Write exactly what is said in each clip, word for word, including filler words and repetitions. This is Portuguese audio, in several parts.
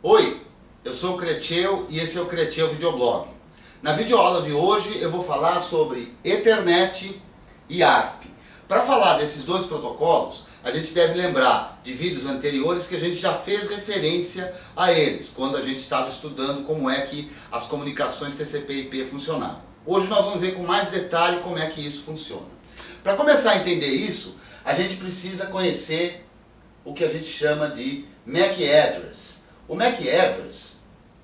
Oi, eu sou o Creteu e esse é o Creteu Videoblog. Na videoaula de hoje eu vou falar sobre Ethernet e A R P. Para falar desses dois protocolos, a gente deve lembrar de vídeos anteriores que a gente já fez referência a eles, quando a gente estava estudando como é que as comunicações T C P I P funcionavam. Hoje nós vamos ver com mais detalhe como é que isso funciona. Para começar a entender isso, a gente precisa conhecer o que a gente chama de M A C Address. O M A C Address,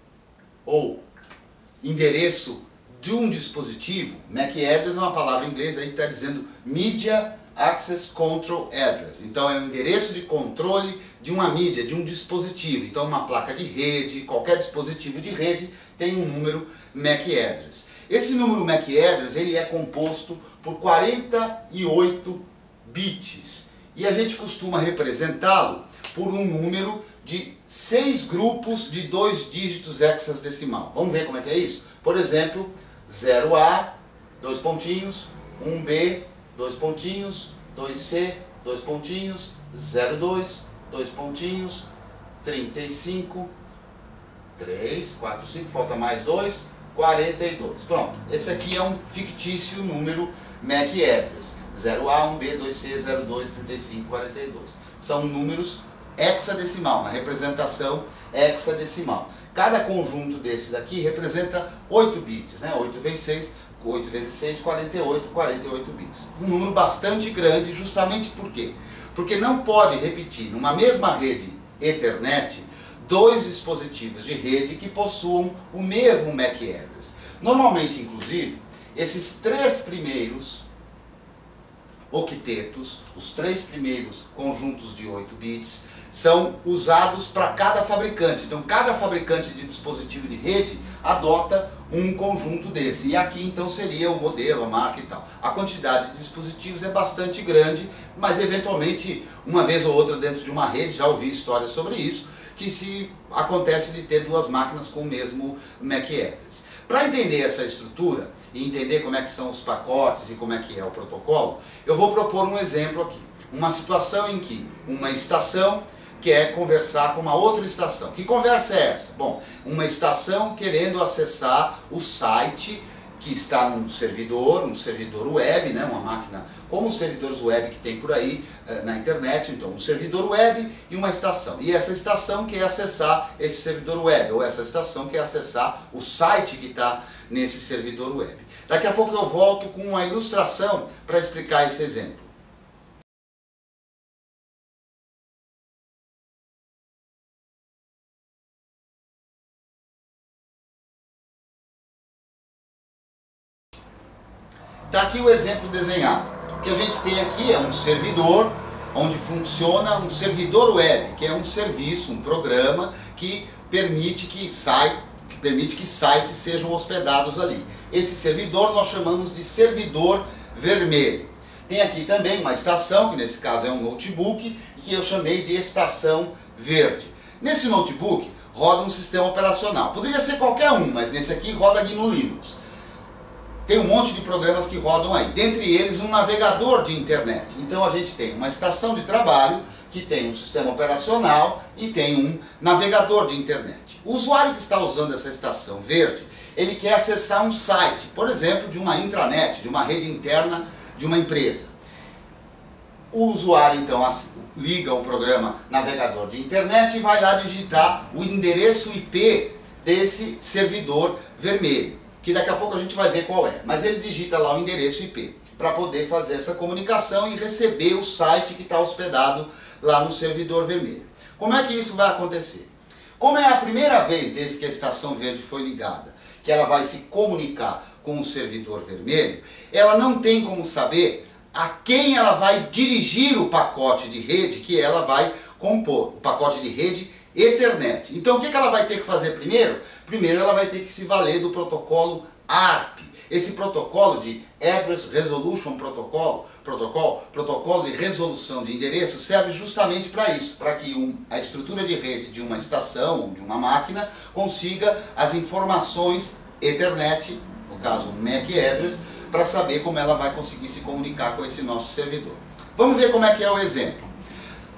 ou endereço de um dispositivo, M A C Address é uma palavra em inglês aí que está dizendo Media Access Control Address. Então é o endereço de controle de uma mídia, de um dispositivo. Então uma placa de rede, qualquer dispositivo de rede tem um número M A C Address. Esse número M A C Address ele é composto por quarenta e oito bits. E a gente costuma representá-lo por um número de seis grupos de dois dígitos hexadecimal. Vamos ver como é que é isso? Por exemplo, zero A, dois pontinhos, um B, dois pontinhos, dois C, dois pontinhos, zero dois, dois pontinhos, trinta e cinco, três, quatro, cinco, falta mais dois, quarenta e dois. Pronto, esse aqui é um fictício número M A C Address. zero A, um B, dois C, zero dois, trinta e cinco, quarenta e dois. São números hexadecimal, uma representação hexadecimal. Cada conjunto desses aqui representa oito bits, né? oito vezes seis, oito vezes seis, quarenta e oito, quarenta e oito bits. Um número bastante grande, justamente por quê? Porque não pode repetir numa mesma rede Ethernet dois dispositivos de rede que possuam o mesmo M A C Address. Normalmente, inclusive, esses três primeiros octetos, os três primeiros conjuntos de oito bits, são usados para cada fabricante. Então, cada fabricante de dispositivo de rede adota um conjunto desse. E aqui, então, seria o modelo, a marca e tal. A quantidade de dispositivos é bastante grande, mas, eventualmente, uma vez ou outra dentro de uma rede, já ouvi histórias sobre isso, que se acontece de ter duas máquinas com o mesmo M A C Address. Para entender essa estrutura e entender como é que são os pacotes e como é que é o protocolo, eu vou propor um exemplo aqui. Uma situação em que uma estação quer conversar com uma outra estação. Que conversa é essa? Bom, uma estação querendo acessar o site que está num servidor, um servidor web, né, uma máquina como os servidores web que tem por aí eh, na internet. Então, um servidor web e uma estação. E essa estação quer acessar esse servidor web, ou essa estação quer acessar o site que está nesse servidor web. Daqui a pouco eu volto com uma ilustração para explicar esse exemplo. Está aqui o exemplo desenhado. O que a gente tem aqui é um servidor onde funciona um servidor web, que é um serviço, um programa que permite que, site, que permite que sites sejam hospedados ali. Esse servidor nós chamamos de servidor vermelho. Tem aqui também uma estação, que nesse caso é um notebook, que eu chamei de estação verde. Nesse notebook roda um sistema operacional. Poderia ser qualquer um, mas nesse aqui roda aqui no Linux. Tem um monte de programas que rodam aí, dentre eles um navegador de internet. Então a gente tem uma estação de trabalho que tem um sistema operacional e tem um navegador de internet. O usuário que está usando essa estação verde, ele quer acessar um site, por exemplo, de uma intranet, de uma rede interna de uma empresa. O usuário então liga o programa navegador de internet e vai lá digitar o endereço I P desse servidor vermelho, que daqui a pouco a gente vai ver qual é. Mas ele digita lá o endereço I P para poder fazer essa comunicação e receber o site que está hospedado lá no servidor vermelho. Como é que isso vai acontecer? Como é a primeira vez desde que a estação verde foi ligada que ela vai se comunicar com o servidor vermelho, ela não tem como saber a quem ela vai dirigir o pacote de rede que ela vai compor, o pacote de rede Ethernet. Então o que ela vai ter que fazer primeiro? Primeiro ela vai ter que se valer do protocolo A R P. Esse protocolo de Address Resolution Protocol, protocolo, protocolo de resolução de endereço, serve justamente para isso, para que um, a estrutura de rede de uma estação, de uma máquina, consiga as informações Ethernet, no caso M A C Address, para saber como ela vai conseguir se comunicar com esse nosso servidor. Vamos ver como é que é o exemplo.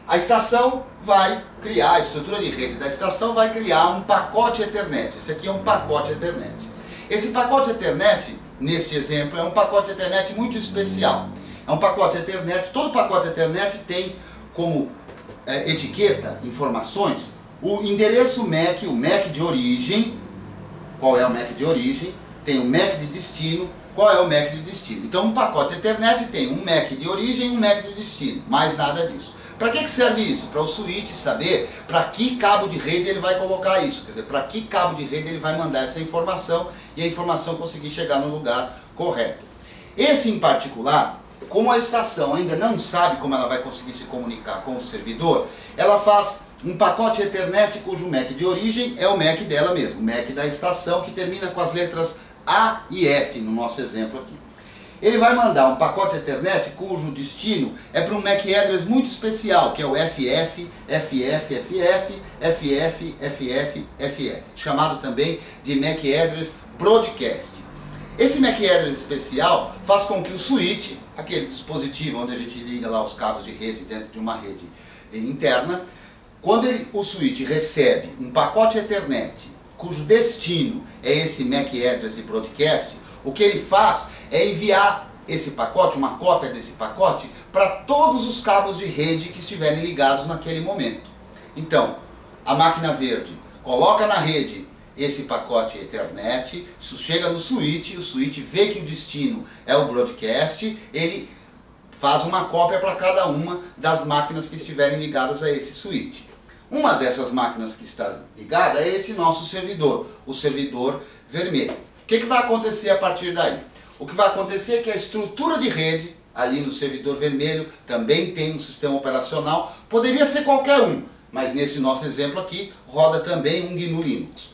A estação vai criar, a estrutura de rede da estação vai criar um pacote Ethernet. Esse aqui é um pacote Ethernet. Esse pacote Ethernet, neste exemplo, é um pacote Ethernet muito especial. É um pacote Ethernet, todo pacote Ethernet tem como é, etiqueta, informações, o endereço M A C, o M A C de origem, qual é o M A C de origem, tem o M A C de destino, qual é o M A C de destino. Então um pacote Ethernet tem um M A C de origem e um M A C de destino, mais nada disso. Para que, que serve isso? Para o switch saber para que cabo de rede ele vai colocar isso, quer dizer, para que cabo de rede ele vai mandar essa informação e a informação conseguir chegar no lugar correto. Esse em particular, como a estação ainda não sabe como ela vai conseguir se comunicar com o servidor, ela faz um pacote Ethernet cujo M A C de origem é o M A C dela mesmo, o M A C da estação, que termina com as letras A e F no nosso exemplo aqui. Ele vai mandar um pacote Ethernet cujo destino é para um M A C address muito especial, que é o F F, F F, F F, F F, F F, F F, chamado também de M A C address broadcast. Esse M A C address especial faz com que o switch, aquele dispositivo onde a gente liga lá os cabos de rede dentro de uma rede interna, quando ele, o switch recebe um pacote Ethernet cujo destino é esse M A C address e broadcast, o que ele faz é enviar esse pacote, uma cópia desse pacote, para todos os cabos de rede que estiverem ligados naquele momento. Então, a máquina verde coloca na rede esse pacote Ethernet, isso chega no switch, o switch vê que o destino é o broadcast, ele faz uma cópia para cada uma das máquinas que estiverem ligadas a esse switch. Uma dessas máquinas que está ligada é esse nosso servidor, o servidor vermelho. O que, que vai acontecer a partir daí? O que vai acontecer é que a estrutura de rede, ali no servidor vermelho, também tem um sistema operacional, poderia ser qualquer um, mas nesse nosso exemplo aqui, roda também um G N U Linux.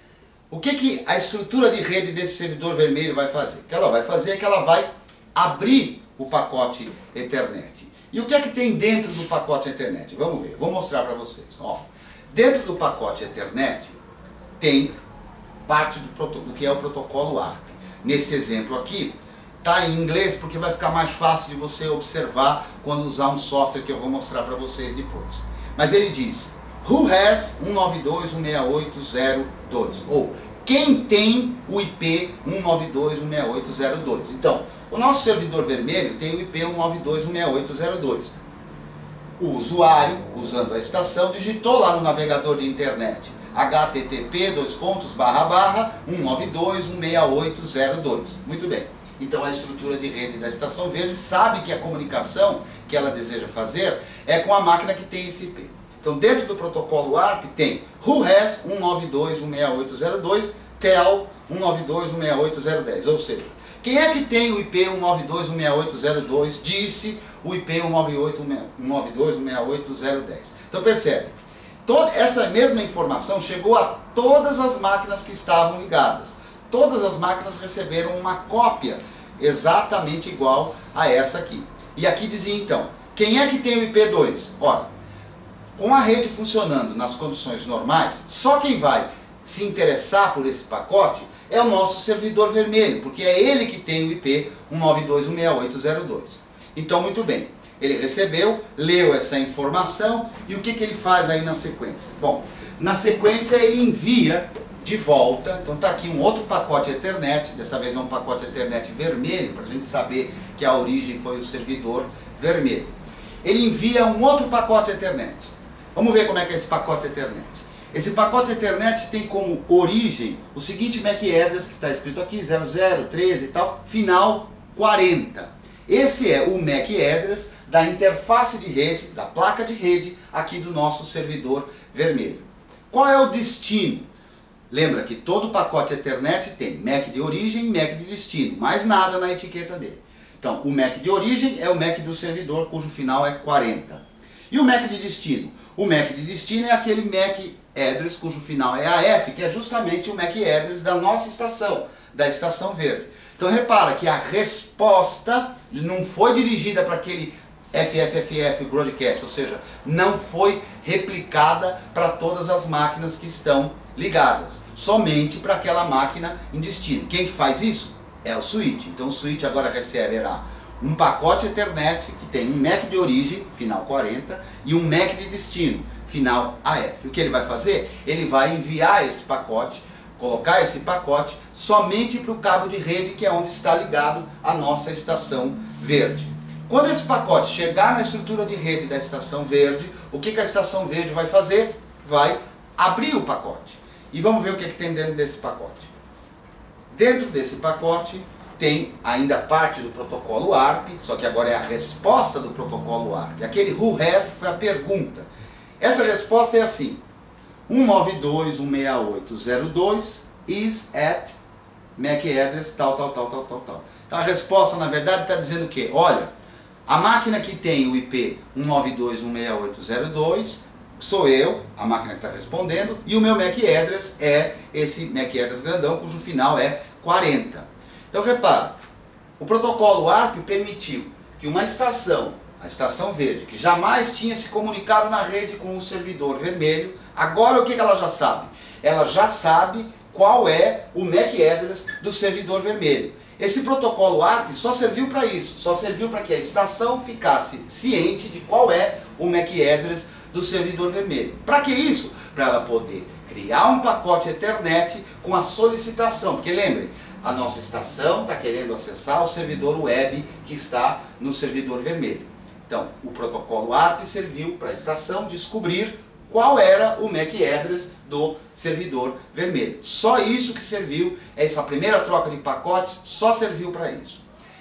O que, que a estrutura de rede desse servidor vermelho vai fazer? O que ela vai fazer é que ela vai abrir o pacote Ethernet. E o que é que tem dentro do pacote Ethernet? Vamos ver, vou mostrar para vocês. Ó, dentro do pacote Ethernet tem parte do, do que é o protocolo A R P. Nesse exemplo aqui, está em inglês porque vai ficar mais fácil de você observar quando usar um software que eu vou mostrar para vocês depois. Mas ele diz, who has um nove dois ponto um seis oito zero dois? Ou, quem tem o I P um nove dois ponto um seis oito zero dois? Então, o nosso servidor vermelho tem o I P um nove dois ponto um seis oito zero dois. O usuário, usando a estação, digitou lá no navegador de internet H T T P dois pontos barra barra um nove dois ponto um seis oito zero dois. Muito bem. Então a estrutura de rede da estação verde sabe que a comunicação que ela deseja fazer é com a máquina que tem esse I P. Então dentro do protocolo A R P tem who has um nove dois ponto um seis oito zero dois, tell um nove dois ponto um seis oito zero dez. Ou seja, quem é que tem o I P um nove dois ponto um seis oito zero dois disse o I P um nove dois ponto um seis oito zero dez. Então percebe, toda essa mesma informação chegou a todas as máquinas que estavam ligadas. Todas as máquinas receberam uma cópia exatamente igual a essa aqui. E aqui dizia então, quem é que tem o I P dois? Ora, com a rede funcionando nas condições normais, só quem vai se interessar por esse pacote é o nosso servidor vermelho, porque é ele que tem o I P um nove dois ponto um seis oito zero dois. Então, muito bem, ele recebeu, leu essa informação e o que, que ele faz aí na sequência? Bom, na sequência ele envia de volta, então está aqui um outro pacote Ethernet, dessa vez é um pacote Ethernet vermelho, para a gente saber que a origem foi o servidor vermelho. Ele envia um outro pacote Ethernet. Vamos ver como é que é esse pacote Ethernet. Esse pacote Ethernet tem como origem o seguinte M A C address que está escrito aqui, zero zero, treze e tal, final quarenta. Esse é o M A C address da interface de rede, da placa de rede aqui do nosso servidor vermelho. Qual é o destino? Lembra que todo pacote Ethernet tem M A C de origem e M A C de destino, mais nada na etiqueta dele. Então, o M A C de origem é o M A C do servidor cujo final é quarenta. E o M A C de destino? O M A C de destino é aquele M A C address cujo final é A F, que é justamente o M A C address da nossa estação, da estação verde. Então repara que a resposta não foi dirigida para aquele F F F F broadcast, ou seja, não foi replicada para todas as máquinas que estão ligadas, somente para aquela máquina em destino. Quem que faz isso? É o switch. Então o switch agora receberá um pacote Ethernet que tem um M A C de origem, final quarenta, e um M A C de destino, final A F. O que ele vai fazer? Ele vai enviar esse pacote, colocar esse pacote somente para o cabo de rede, que é onde está ligado a nossa estação verde. Quando esse pacote chegar na estrutura de rede da estação verde, o que, que a estação verde vai fazer? Vai abrir o pacote. E vamos ver o que, que tem dentro desse pacote. Dentro desse pacote tem ainda parte do protocolo A R P, só que agora é a resposta do protocolo A R P. Aquele who has foi a pergunta. Essa resposta é assim: um nove dois ponto um seis oito ponto zero dois is at M A C address tal, tal, tal, tal, tal, tal. Então a resposta, na verdade, está dizendo o quê? Olha, a máquina que tem o I P um nove dois ponto um seis oito ponto zero dois sou eu, a máquina que está respondendo, e o meu M A C address é esse M A C address grandão, cujo final é quarenta. Então repara, o protocolo A R P permitiu que uma estação, a estação verde, que jamais tinha se comunicado na rede com o servidor vermelho, agora o que ela já sabe? Ela já sabe qual é o M A C address do servidor vermelho. Esse protocolo A R P só serviu para isso, só serviu para que a estação ficasse ciente de qual é o M A C address do servidor vermelho. Para que isso? Para ela poder criar um pacote Ethernet com a solicitação, porque lembrem, a nossa estação está querendo acessar o servidor web que está no servidor vermelho. Então, o protocolo A R P serviu para a estação descobrir qual era o M A C address do servidor vermelho. Só isso que serviu, essa primeira troca de pacotes só serviu para isso.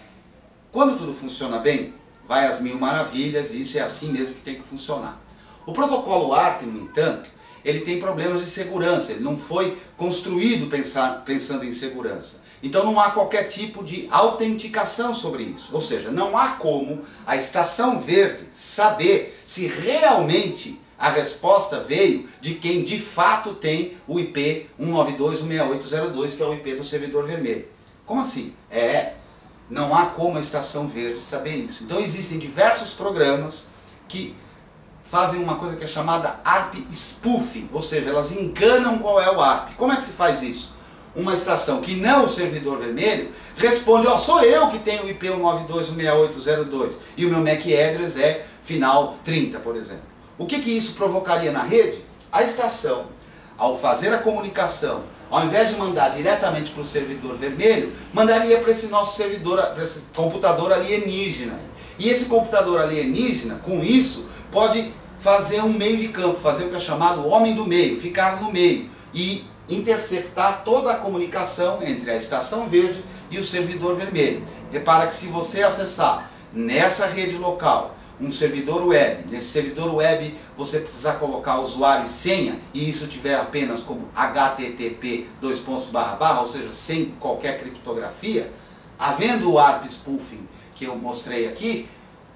Quando tudo funciona bem, vai às mil maravilhas, e isso é assim mesmo que tem que funcionar. O protocolo A R P, no entanto, ele tem problemas de segurança, ele não foi construído pensar, pensando em segurança. Então não há qualquer tipo de autenticação sobre isso. Ou seja, não há como a estação verde saber se realmente a resposta veio de quem de fato tem o I P um nove dois ponto um seis oito ponto zero dois, que é o I P do servidor vermelho. Como assim? É, não há como a estação verde saber isso. Então existem diversos programas que fazem uma coisa que é chamada A R P spoofing, ou seja, elas enganam qual é o A R P. Como é que se faz isso? Uma estação que não o servidor vermelho responde, ó, sou eu que tenho o I P um nove dois ponto um seis oito ponto zero dois e o meu M A C address é final trinta, por exemplo. O que que isso provocaria na rede? A estação, ao fazer a comunicação, ao invés de mandar diretamente para o servidor vermelho, mandaria para esse nosso servidor, para esse computador alienígena. E esse computador alienígena, com isso, pode fazer um meio de campo, fazer o que é chamado homem do meio, ficar no meio e interceptar toda a comunicação entre a estação verde e o servidor vermelho. Repara que se você acessar nessa rede local um servidor web, nesse servidor web você precisar colocar usuário e senha, e isso tiver apenas como H T T P dois pontos barra barra, ou seja, sem qualquer criptografia, havendo o A R P spoofing que eu mostrei aqui,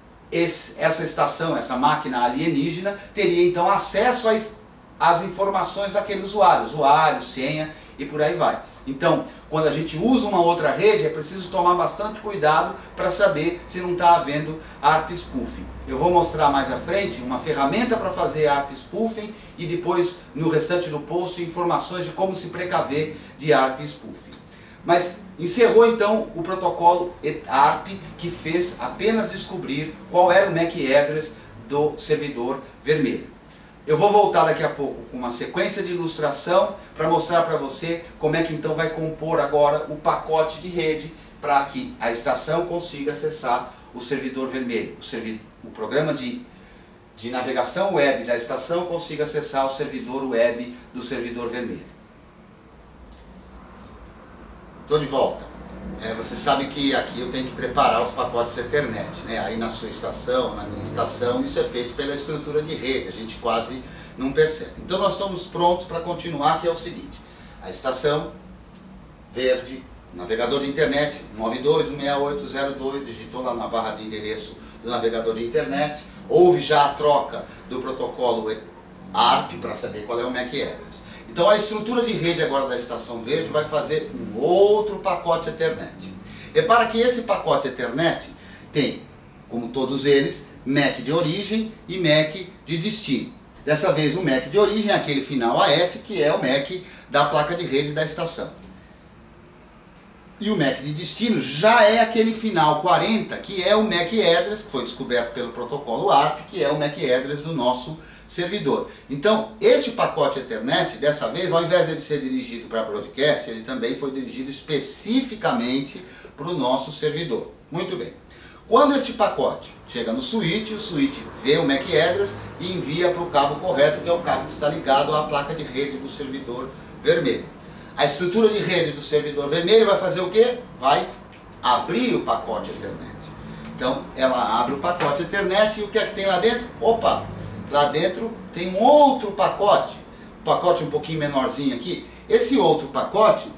esse, essa estação, essa máquina alienígena teria então acesso às, às informações daquele usuário, usuário, senha e por aí vai. Então, quando a gente usa uma outra rede, é preciso tomar bastante cuidado para saber se não está havendo A R P spoofing. Eu vou mostrar mais à frente uma ferramenta para fazer A R P spoofing e depois, no restante do post, informações de como se precaver de A R P spoofing. Mas encerrou então o protocolo A R P, que fez apenas descobrir qual era o M A C address do servidor vermelho. Eu vou voltar daqui a pouco com uma sequência de ilustração para mostrar para você como é que então vai compor agora o pacote de rede para que a estação consiga acessar o servidor vermelho. O, servi o programa de, de navegação web da estação consiga acessar o servidor web do servidor vermelho. Estou de volta. É, você sabe que aqui eu tenho que preparar os pacotes Ethernet, né? Aí na sua estação, na minha estação, isso é feito pela estrutura de rede, a gente quase não percebe. Então nós estamos prontos para continuar, que é o seguinte: a estação verde, navegador de internet, nove dois ponto um seis oito ponto zero dois, digitou lá na barra de endereço do navegador de internet, houve já a troca do protocolo A R P para saber qual é o M A C address. Então a estrutura de rede agora da estação verde vai fazer um outro pacote Ethernet. Repara que esse pacote Ethernet tem, como todos eles, M A C de origem e M A C de destino. Dessa vez o M A C de origem é aquele final A F, que é o M A C da placa de rede da estação. E o M A C de destino já é aquele final quarenta, que é o M A C address, que foi descoberto pelo protocolo A R P, que é o M A C address do nosso servidor. Então, este pacote Ethernet, dessa vez, ao invés de ser dirigido para broadcast, ele também foi dirigido especificamente para o nosso servidor. Muito bem. Quando este pacote chega no switch, o switch vê o M A C address e envia para o cabo correto, que é o cabo que está ligado à placa de rede do servidor vermelho. A estrutura de rede do servidor vermelho vai fazer o quê? Vai abrir o pacote Ethernet. Então, ela abre o pacote Ethernet e o que é que tem lá dentro? Opa! Lá dentro tem um outro pacote, um pacote um pouquinho menorzinho aqui. Esse outro pacote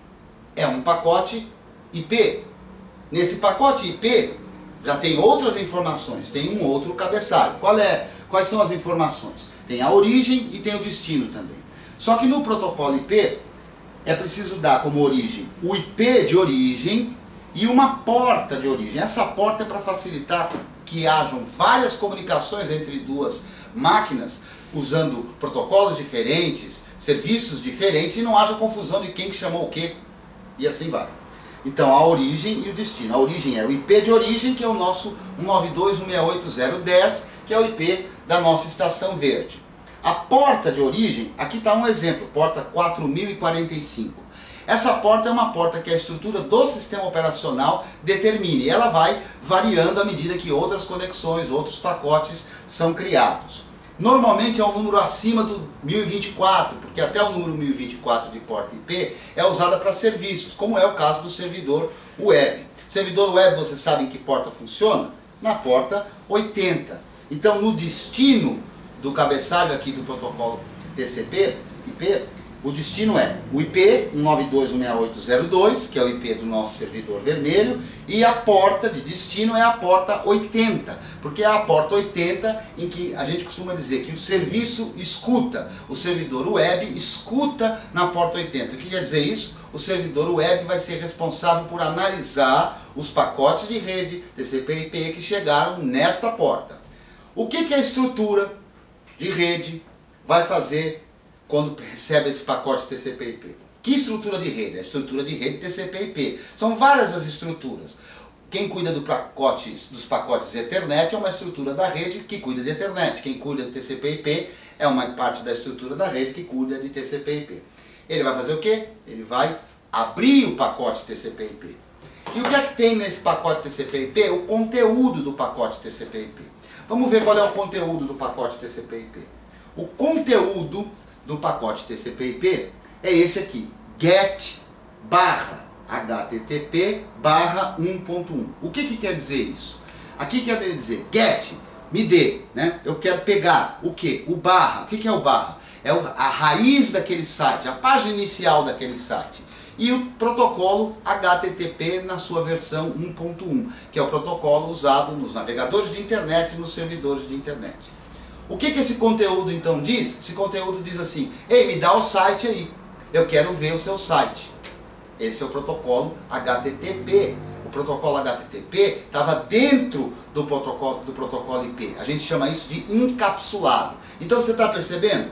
é um pacote I P. Nesse pacote I P já tem outras informações, tem um outro cabeçalho. Qual é? Quais são as informações? Tem a origem e tem o destino também. Só que no protocolo I P é preciso dar como origem o I P de origem e uma porta de origem. Essa porta é para facilitar que hajam várias comunicações entre duas máquinas, usando protocolos diferentes, serviços diferentes, e não haja confusão de quem que chamou o quê, e assim vai. Então, a origem e o destino. A origem é o I P de origem, que é o nosso um nove dois ponto um seis oito zero ponto dez, que é o I P da nossa estação verde. A porta de origem, aqui está um exemplo, porta quatro mil e quarenta e cinco. Essa porta é uma porta que a estrutura do sistema operacional determina, e ela vai variando à medida que outras conexões, outros pacotes são criados. Normalmente é um número acima do mil e vinte e quatro, porque até o número mil e vinte e quatro de porta I P é usada para serviços, como é o caso do servidor web. O servidor web, vocês sabem que porta funciona? Na porta oitenta. Então, no destino do cabeçalho aqui do protocolo T C P, I P, o destino é o I P um nove dois ponto um seis oito zero ponto dois, que é o I P do nosso servidor vermelho, e a porta de destino é a porta oitenta, porque é a porta oitenta em que a gente costuma dizer que o serviço escuta, o servidor web escuta na porta oitenta. O que quer dizer isso? O servidor web vai ser responsável por analisar os pacotes de rede T C P I P que chegaram nesta porta. O que que a estrutura de rede vai fazer quando recebe esse pacote T C P I P? Que estrutura de rede? A estrutura de rede T C P I P. São várias as estruturas. Quem cuida do pacotes, dos pacotes Ethernet é uma estrutura da rede que cuida de Ethernet. Quem cuida de T C P I P é uma parte da estrutura da rede que cuida de T C P I P. Ele vai fazer o quê? Ele vai abrir o pacote T C P I P. E o que é que tem nesse pacote T C P I P? O conteúdo do pacote T C P I P. Vamos ver qual é o conteúdo do pacote T C P I P. O conteúdo do pacote T C P I P é esse aqui, get barra H T T P barra um ponto um. O que que quer dizer isso? Aqui quer dizer get, me dê, né? Eu quero pegar o que? O barra. O que que é o barra? É a raiz daquele site, a página inicial daquele site. E o protocolo H T T P na sua versão um ponto um, que é o protocolo usado nos navegadores de internet e nos servidores de internet. O que que esse conteúdo então diz? Esse conteúdo diz assim: ei, me dá o site aí, eu quero ver o seu site. Esse é o protocolo H T T P. O protocolo H T T P estava dentro do protocolo, do protocolo I P. A gente chama isso de encapsulado. Então você está percebendo?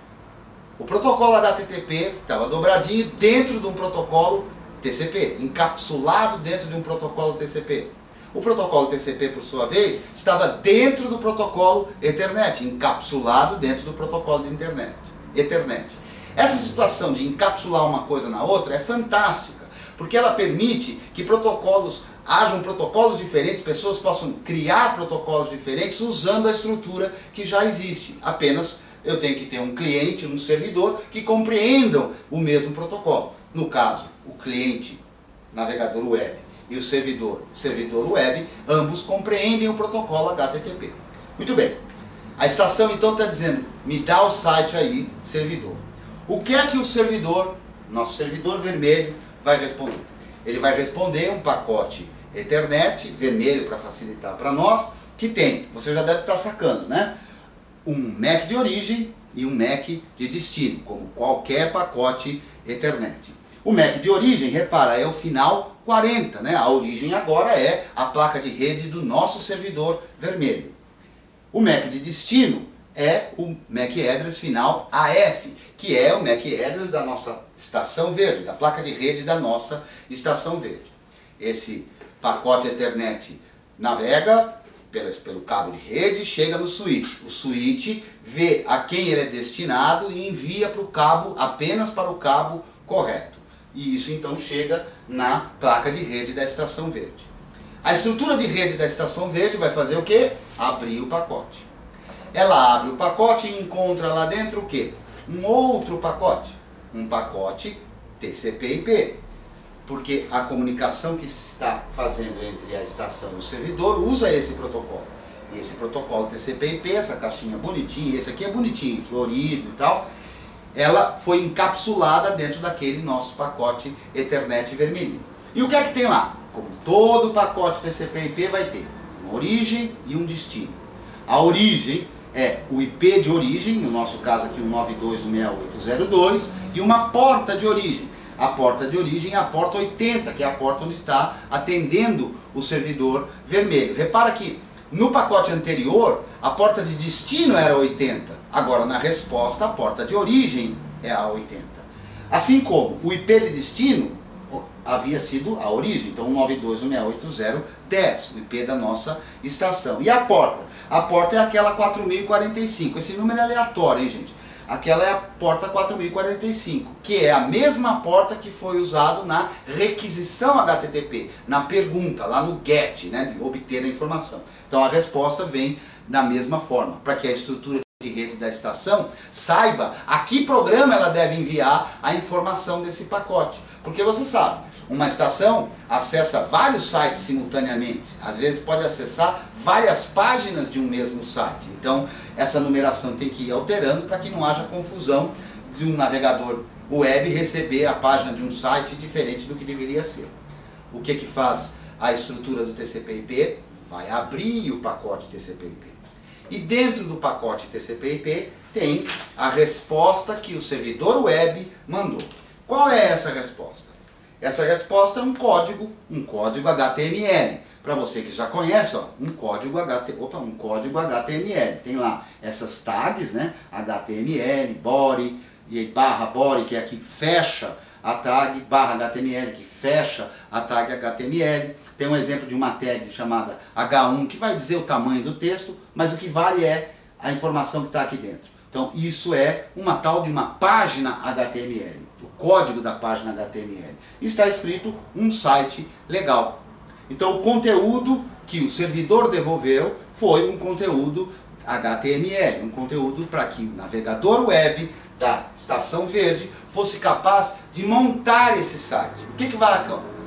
O protocolo H T T P estava dobradinho dentro de um protocolo T C P, encapsulado dentro de um protocolo T C P. O protocolo T C P, por sua vez, estava dentro do protocolo Ethernet, encapsulado dentro do protocolo de internet, Ethernet. Essa situação de encapsular uma coisa na outra é fantástica, porque ela permite que protocolos, hajam protocolos diferentes, pessoas possam criar protocolos diferentes usando a estrutura que já existe. Apenas eu tenho que ter um cliente, um servidor que compreendam o mesmo protocolo. No caso, o cliente, navegador web, e o servidor, servidor web, ambos compreendem o protocolo H T T P. Muito bem. A estação então está dizendo, me dá o site aí, servidor. O que é que o servidor, nosso servidor vermelho, vai responder? Ele vai responder um pacote Ethernet, vermelho para facilitar para nós, que tem, você já deve estar sacando, né? Um M A C de origem e um M A C de destino, como qualquer pacote Ethernet. O M A C de origem, repara, é o final quarenta, né? A origem agora é a placa de rede do nosso servidor vermelho. O M A C de destino é o M A C address final A F, que é o M A C address da nossa estação verde, da placa de rede da nossa estação verde. Esse pacote Ethernet navega pelo cabo de rede, chega no switch. O switch vê a quem ele é destinado e envia para o cabo, apenas para o cabo correto. E isso então chega na placa de rede da estação verde. A estrutura de rede da estação verde vai fazer o quê? Abrir o pacote. Ela abre o pacote e encontra lá dentro o quê? Um outro pacote. Um pacote T C P I P. Porque a comunicação que se está fazendo entre a estação e o servidor usa esse protocolo. E esse protocolo T C P I P, essa caixinha bonitinha, esse aqui é bonitinho, florido e tal, ela foi encapsulada dentro daquele nosso pacote Ethernet vermelhinho. E o que é que tem lá? Como todo pacote T C P I P vai ter uma origem e um destino. A origem é o I P de origem, no nosso caso aqui o nove dois um seis oito zero dois, e uma porta de origem. A porta de origem é a porta oitenta, que é a porta onde está atendendo o servidor vermelho. Repara que no pacote anterior, a porta de destino era oitenta. Agora, na resposta, a porta de origem é a oitenta. Assim como o I P de destino havia sido a origem. Então, nove dois um seis oito zero dez, o I P da nossa estação. E a porta? A porta é aquela quatro mil e quarenta e cinco. Esse número é aleatório, hein, gente? Aquela é a porta quatro mil e quarenta e cinco, que é a mesma porta que foi usado na requisição H T T P, na pergunta, lá no get, né, de obter a informação. Então a resposta vem da mesma forma, para que a estrutura de rede da estação saiba a que programa ela deve enviar a informação desse pacote. Porque você sabe, uma estação acessa vários sites simultaneamente, às vezes pode acessar várias páginas de um mesmo site. Então essa numeração tem que ir alterando para que não haja confusão de um navegador web receber a página de um site diferente do que deveria ser. O que que faz a estrutura do T C P I P? Vai abrir o pacote T C P I P. E dentro do pacote T C P I P tem a resposta que o servidor web mandou. Qual é essa resposta? Essa resposta é um código, um código H T M L. Para você que já conhece, ó, um código H T M L, opa, um código H T M L. Tem lá essas tags, né? H T M L, body, e barra body, que é aqui fecha a tag, barra H T M L, que fecha a tag H T M L. Tem um exemplo de uma tag chamada H um, que vai dizer o tamanho do texto, mas o que vale é a informação que está aqui dentro. Então isso é uma tal de uma página H T M L, o código da página H T M L. E está escrito um site legal. Então o conteúdo que o servidor devolveu foi um conteúdo H T M L, um conteúdo para que o navegador web da estação verde fosse capaz de montar esse site. O que, que vai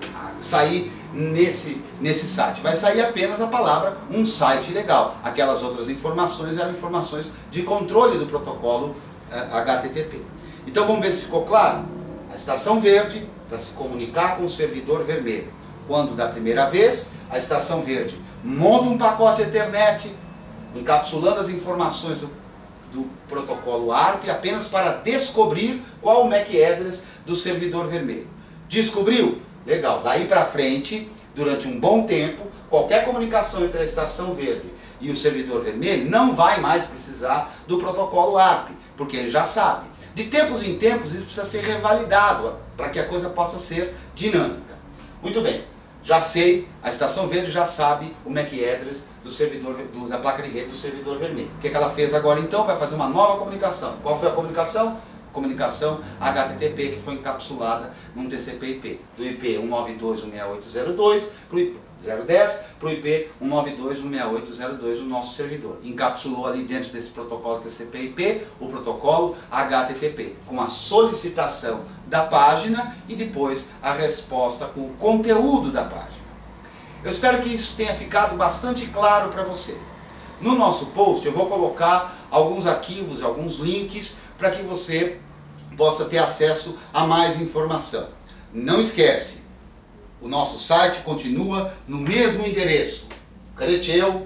sair nesse, nesse site? Vai sair apenas a palavra um site legal. Aquelas outras informações eram informações de controle do protocolo uh, H T T P. Então vamos ver se ficou claro? A estação verde para se comunicar com o servidor vermelho. Quando da primeira vez, a estação verde monta um pacote Ethernet, encapsulando as informações do, do protocolo A R P apenas para descobrir qual o M A C address do servidor vermelho. Descobriu? Legal. Daí para frente, durante um bom tempo, qualquer comunicação entre a estação verde e o servidor vermelho não vai mais precisar do protocolo A R P, porque ele já sabe. De tempos em tempos, isso precisa ser revalidado para que a coisa possa ser dinâmica. Muito bem. Já sei, a estação verde já sabe o M A C address do servidor, do, da placa de rede do servidor vermelho. O que, que ela fez agora então? Vai fazer uma nova comunicação. Qual foi a comunicação? Comunicação H T T P, que foi encapsulada num T C P I P. Do I P um nove dois um seis oito zero dois para o I P zero dez para o I P um nove dois um seis oito zero dois, o nosso servidor. Encapsulou ali dentro desse protocolo T C P I P o protocolo H T T P, com a solicitação da página e depois a resposta com o conteúdo da página. Eu espero que isso tenha ficado bastante claro para você. No nosso post eu vou colocar alguns arquivos, alguns links para que você possa ter acesso a mais informação. Não esquece, o nosso site continua no mesmo endereço, creteu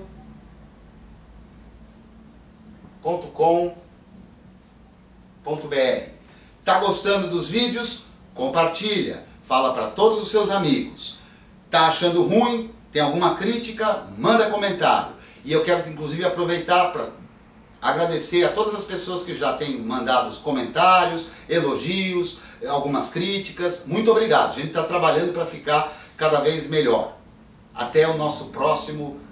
ponto com ponto br. Tá gostando dos vídeos? Compartilha, fala para todos os seus amigos. Tá achando ruim? Tem alguma crítica? Manda comentário. E eu quero inclusive aproveitar para Agradecer a todas as pessoas que já têm mandado os comentários, elogios, algumas críticas. Muito obrigado. A gente está trabalhando para ficar cada vez melhor. Até o nosso próximo